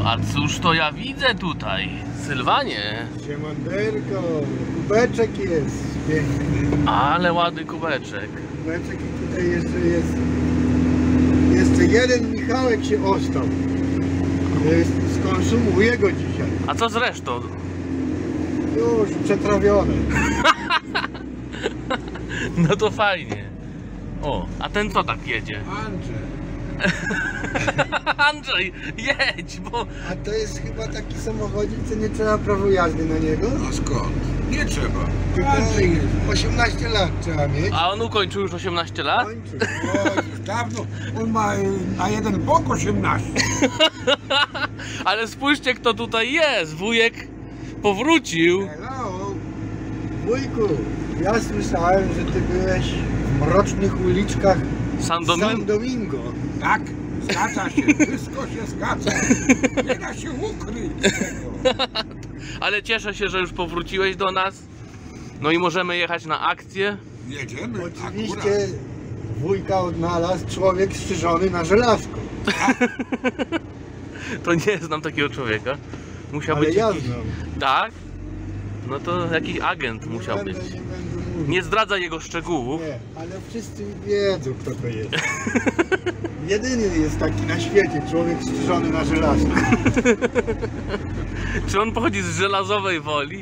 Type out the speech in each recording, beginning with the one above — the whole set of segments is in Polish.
A cóż to ja widzę tutaj? Sylwanie. Siemanderko, kubeczek jest piękny. Ale ładny kubeczek. Kubeczek i tutaj jeszcze jest. Jeszcze jeden Michałek się ostał. Skonsumuję go dzisiaj. A co z resztą? Już przetrawione. No to fajnie. O, a ten co tak jedzie? Andrzej. Andrzej, jedź, bo... A to jest chyba taki samochodzik, co nie trzeba prawo jazdy na niego? A skąd? Nie trzeba. Tylko Andrzej jest. 18 lat trzeba mieć. A on ukończył już 18 lat? Kończy. O, już dawno. On ma na jeden bok 18. Ale spójrzcie, kto tutaj jest. Wujek powrócił. Hello. Wujku, ja słyszałem, że ty byłeś w mrocznych uliczkach San San Domingo. Tak, zgadza się. Wszystko się zgadza. Nie da się ukryć tego. Ale cieszę się, że już powróciłeś do nas. No i możemy jechać na akcję. Jedziemy. Oczywiście wujka odnalazł człowiek strzyżony na żelazko. To nie znam takiego człowieka. Musiał Ale być ja jakiś... znam. Tak? No to jakiś agent musiał Nie być. będę mówił. Nie zdradza jego szczegółów. Nie, ale wszyscy wiedzą, kto to jest. Jedyny jest taki na świecie człowiek strzyżony na żelazko. Czy on pochodzi z Żelazowej Woli?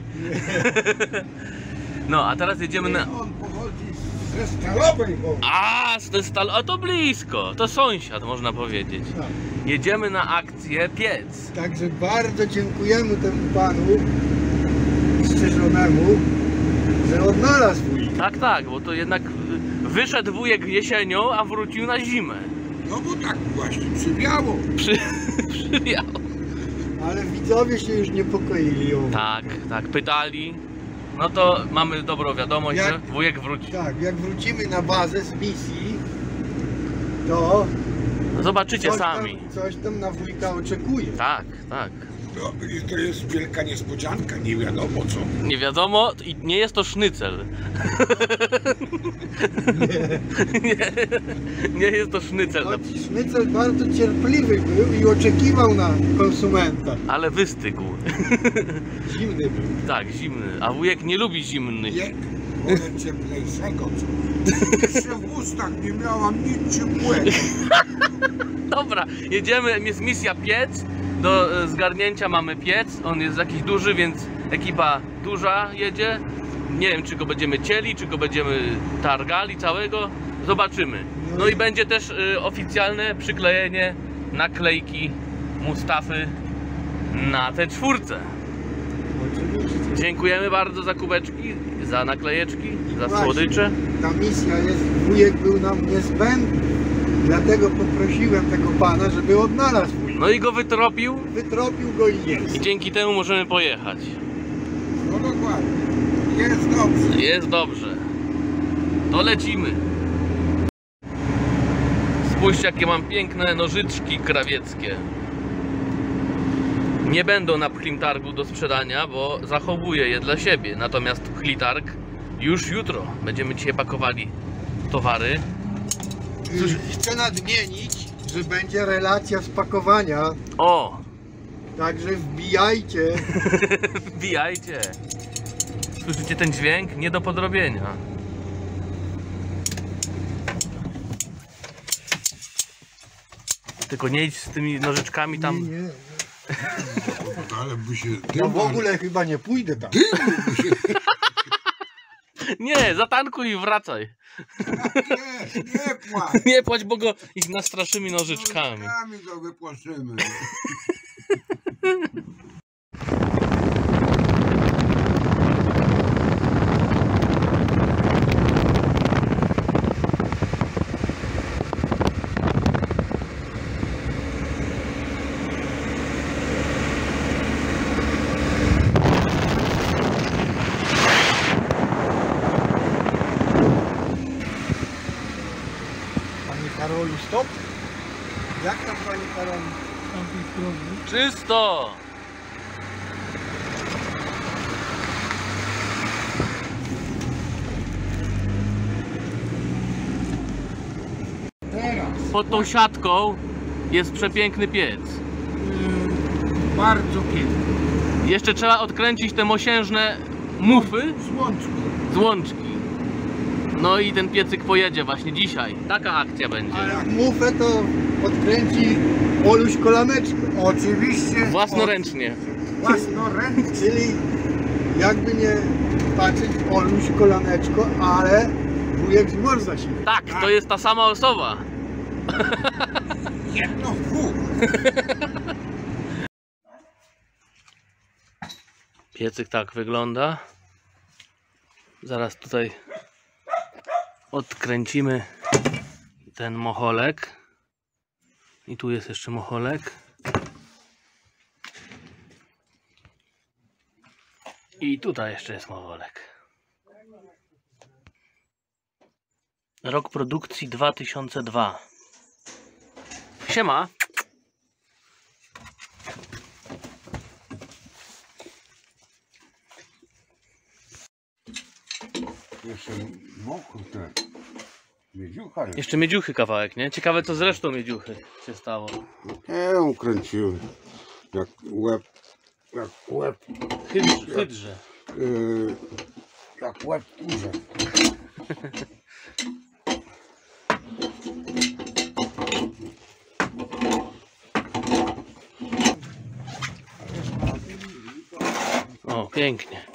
No, a teraz jedziemy na... On pochodzi ze Stalowej Woli. A to blisko. To sąsiad, można powiedzieć. Tak. Jedziemy na akcję piec. Także bardzo dziękujemy temu panu strzyżonemu, że odnalazł wujka. Tak, tak, bo to jednak wyszedł wujek jesienią, a wrócił na zimę. No bo tak właśnie przywiało. Przywiał. Ale widzowie się już niepokoili o wujka. Tak, pytali. No to mamy dobrą wiadomość, Jak- że wujek wróci. Tak, jak wrócimy na bazę z misji, to Zobaczycie sami. coś tam na wujka oczekuje. Tak, tak. No, i to jest wielka niespodzianka, nie wiadomo co. Nie wiadomo i nie jest to sznycel. Nie jest to sznycel, Choć Sznycel bardzo cierpliwy był i oczekiwał na konsumenta. ale wystygł. Zimny był. Tak, zimny. A wujek nie lubi zimnych. Nie, wolę cieplejszego co. Jeszcze w ustach nie miałam nic ciepłego. Dobra, jedziemy, jest misja piec. Do zgarnięcia mamy piec. On jest jakiś duży, więc ekipa duża jedzie. Nie wiem, czy go będziemy cieli, czy go będziemy targali całego. Zobaczymy. No i będzie też oficjalne przyklejenie naklejki Mustafy na te czwórce. Oczywiście. Dziękujemy bardzo za kubeczki, za naklejeczki, za Właśnie. słodycze. Ta misja jest, wujek był nam niezbędny. Dlatego poprosiłem tego pana, żeby odnalazł wujka. No i go wytropił Wytropił go i jest. i dzięki temu możemy pojechać. No dokładnie. Jest dobrze. Jest dobrze. To lecimy. Spójrzcie, jakie mam piękne nożyczki krawieckie. Nie będą na Pchlimtargu do sprzedania, bo zachowuję je dla siebie. Natomiast Pchlitarg już jutro. Będziemy dzisiaj pakowali towary. Chcę nadmienić, że będzie relacja z pakowania. O! Także wbijajcie. Wbijajcie. Słyszycie ten dźwięk? Nie do podrobienia. Tylko nie idź z tymi nożyczkami tam. Nie. Ale by się... Ja w ogóle chyba nie pójdę tam. Nie, zatankuj i wracaj. Nie płacz. Nie płać, bo go ich nastraszymy nożyczkami. Nożyczkami go wypłaszymy. Pani Karolu, stop. Jak tam pani Karolu? Czysto! Teraz. Pod tą siatką jest przepiękny piec. bardzo piękny. Jeszcze trzeba odkręcić te mosiężne mufy z łączki. No i ten piecyk pojedzie właśnie dzisiaj. Taka akcja będzie. Ale mufę to odkręci Oluś kolaneczko. Oczywiście. Własnoręcznie. Własnoręcznie. Czyli jakby nie patrzeć, Oluś kolaneczko, ale wujek z morza się. Tak, to jest ta sama osoba. Jedno w dwóch. Piecyk tak wygląda. Zaraz tutaj odkręcimy ten mocholek. I tu jest jeszcze mocholek. I tutaj jeszcze jest mocholek. Rok produkcji 2002. Siema. Jeszcze mokro te miedziucha jest. Jeszcze miedziuchy kawałek, nie? Ciekawe co z resztą miedziuchy się stało. Ja ukręciłem. Jak łeb, Hydrze. jak łeb kurze. O, pięknie.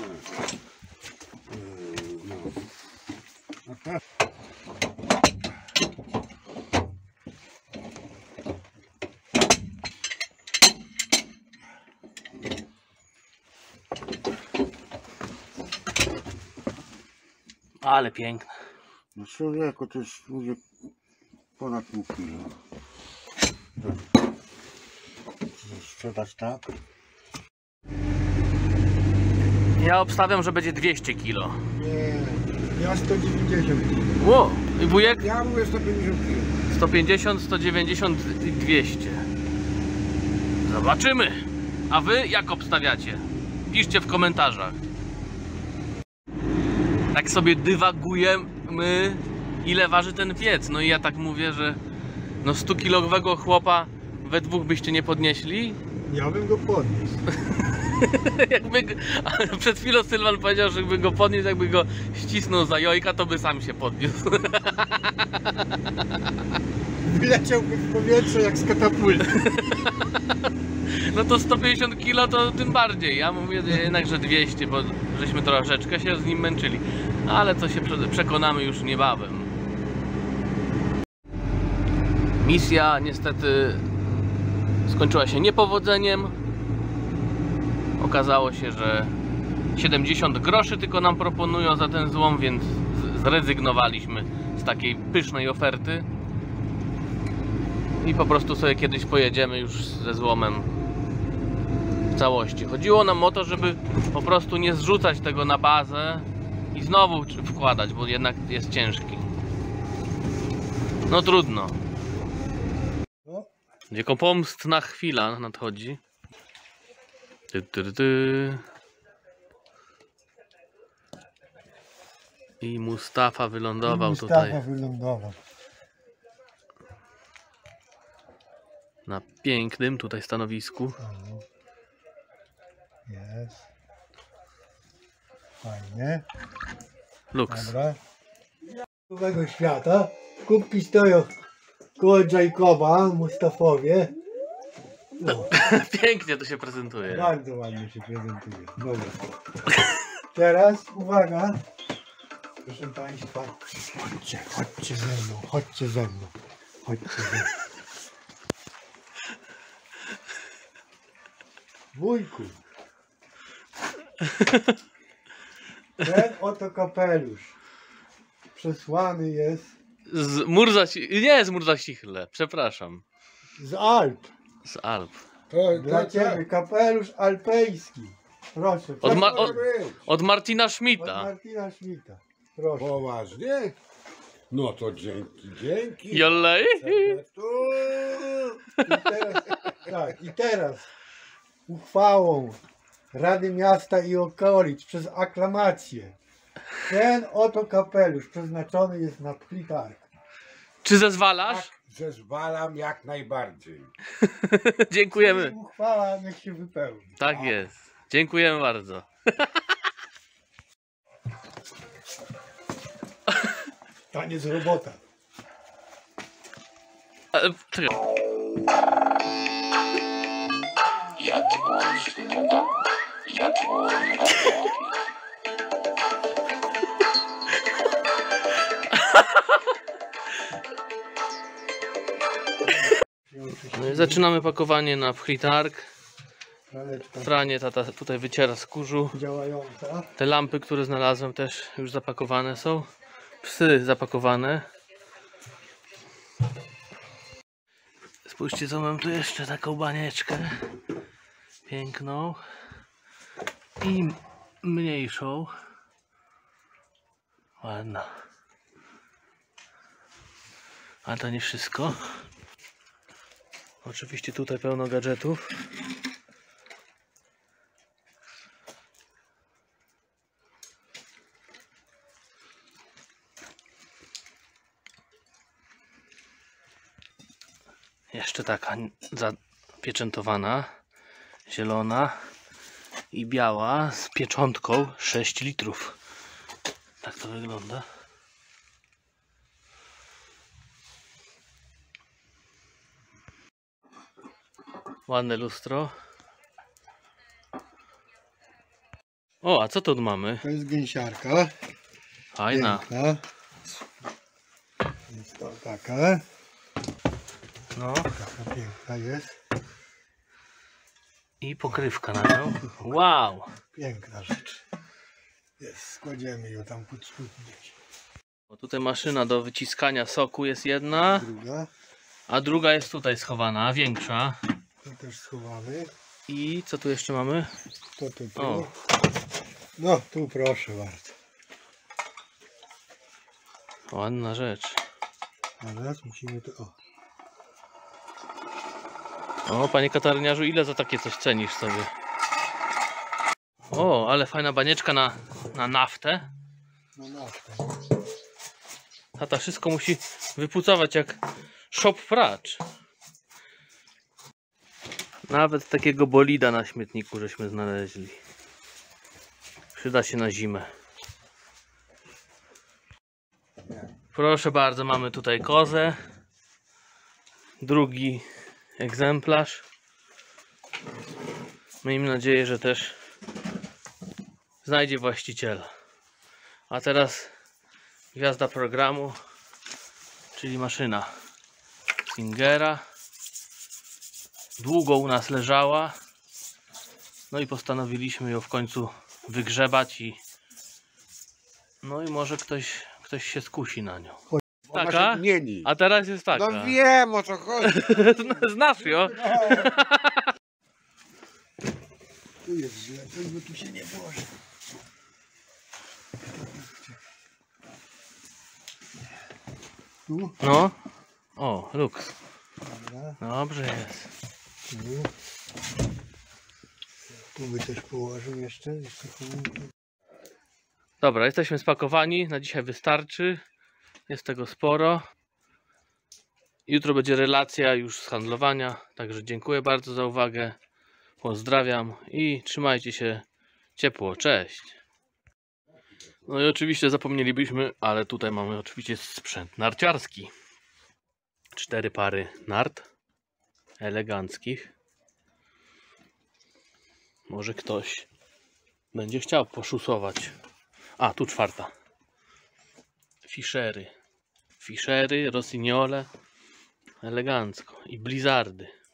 Ale piękne. No człowieku, to już ludzie ponad pół kilo. Sprzedać tak? Ja obstawiam, że będzie 200 kg. Nie, ja 190. Ło! I wujek? Ja mówię 150 kilo. 150, 190 i 200. Zobaczymy. A wy jak obstawiacie? Piszcie w komentarzach. Tak sobie dywagujemy, ile waży ten piec. No i ja tak mówię, że no 100-kilowego chłopa we dwóch byście nie podnieśli. Ja bym go podniósł. Przed chwilą Sylwan powiedział, że jakby go podniósł, jakby go ścisnął za jojka, to by sam się podniósł. Wyleciałby w powietrze jak z katapulty. No to 150 kg to tym bardziej. Ja mówię jednak, że 200, bo żeśmy troszeczkę się z nim męczyli. Ale to się przekonamy już niebawem. Misja niestety skończyła się niepowodzeniem. Okazało się, że 70 groszy tylko nam proponują za ten złom, więc zrezygnowaliśmy z takiej pysznej oferty. I po prostu sobie kiedyś pojedziemy już ze złomem w całości. Chodziło nam o to, żeby po prostu nie zrzucać tego na bazę i znowu wkładać, bo jednak jest ciężki. No trudno. Wiekopomstna chwila nadchodzi. I Mustafa wylądował tutaj wylądował. na pięknym tutaj stanowisku. Jest. Fajnie. Luks. Dobra. Nowego świata. Kubki stoją koło Jacoba, Mustafowie. No, Pięknie to się prezentuje. bardzo ładnie się prezentuje. Dobra. Teraz uwaga. Proszę Państwa. Chodźcie ze mną, chodźcie ze mną. Chodźcie ze mną. Wujku. Ten oto kapelusz przesłany jest Z Murzasichle, przepraszam. z Alp. Z Alp. Dla Ciebie kapelusz alpejski. Proszę. Od Martina Od Schmidta. Martina Schmidta. Proszę. Poważnie? No to dzięki. Jollej. I teraz uchwałą Rady Miasta i Okolic przez aklamację ten oto kapelusz przeznaczony jest na pchli targ. Czy zezwalasz? Zezwalam jak najbardziej. Dziękujemy. Uchwała niech się wypełni. Tak jest. Dziękujemy bardzo. Taniec robota. Czekaj. No i zaczynamy pakowanie na Fritarg. Praleczka Pranie tata tutaj wyciera z kurzu. działająca. Te lampy, które znalazłem, też już zapakowane są. Psy zapakowane. Spójrzcie, co mam tu jeszcze, taką banieczkę piękną i mniejszą. Ładna. Ale to nie wszystko. Oczywiście tutaj pełno gadżetów. Jeszcze taka zapieczętowana, zielona i biała z pieczątką 6 litrów. Tak to wygląda. Ładne lustro. O, a co tu mamy? To jest gęsiarka. Fajna. Piękna. Jest to taka. No Taka piękna jest. i pokrywka na nią. Wow! Piękna rzecz. Jest. Kładziemy ją tam pod spód gdzieś. O, tutaj maszyna do wyciskania soku jest jedna, Druga. a druga jest tutaj schowana, większa. To też schowamy. I co tu jeszcze mamy? To tu. O. No tu proszę bardzo. Ładna rzecz. A teraz musimy to. O, panie kataryniarzu, ile za takie coś cenisz sobie? O, ale fajna banieczka na naftę. No naftę. Tata wszystko musi wypucować jak shop pracz. Nawet takiego bolida na śmietniku żeśmy znaleźli. Przyda się na zimę. Proszę bardzo, mamy tutaj kozę. Drugi egzemplarz. Miejmy nadzieję, że też znajdzie właściciela. A teraz gwiazda programu, czyli maszyna Singera. Długo u nas leżała. No i postanowiliśmy ją w końcu wygrzebać i no i może ktoś się skusi na nią. Taka? A teraz jest taka. No wiem, o co chodzi. Znasz ją? Tu jest źle, bo tu się nie włoży. Tu? No. O, luks. Dobra. Dobrze jest. Tu. Tu by też położył jeszcze. Dobra, jesteśmy spakowani. Na dzisiaj wystarczy. Jest tego sporo. Jutro będzie relacja już z handlowania. Także dziękuję bardzo za uwagę. Pozdrawiam i trzymajcie się ciepło. Cześć. No i oczywiście zapomnielibyśmy, ale tutaj mamy oczywiście sprzęt narciarski. 4 pary nart eleganckich. Może ktoś będzie chciał poszusować. A, tu 4. Fischery, rossignole, elegancko i blizzardy.